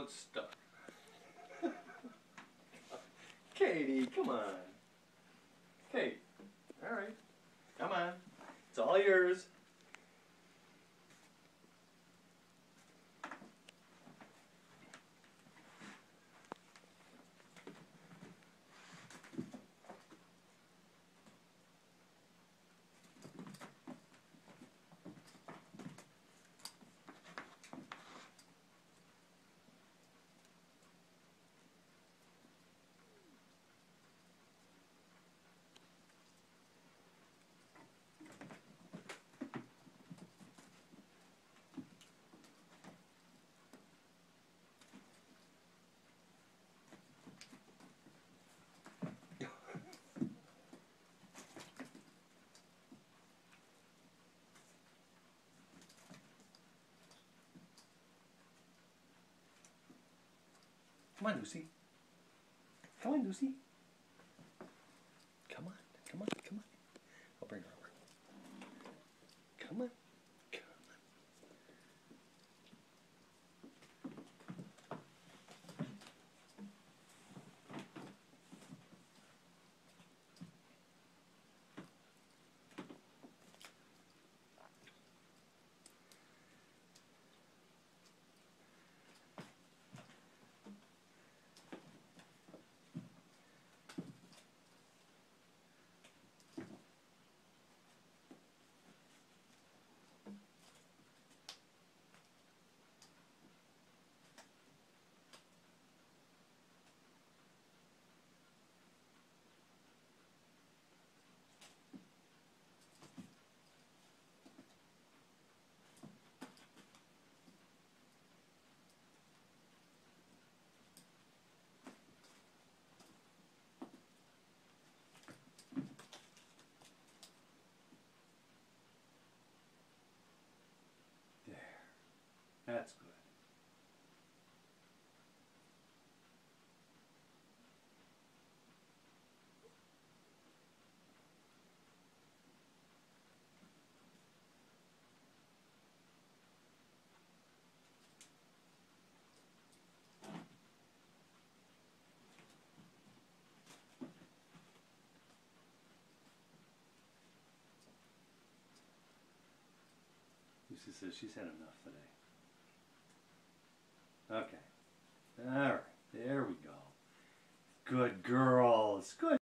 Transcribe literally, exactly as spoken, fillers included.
it's stuck. Katie, come on. Kate, all right. Come on. It's all yours. Come on, Lucy. Come on, Lucy. Come on, come on, come on. I'll bring her over. Come on, come on. That's good. Lucy says she's had enough today. Okay. All right. There we go. Good girls. Good.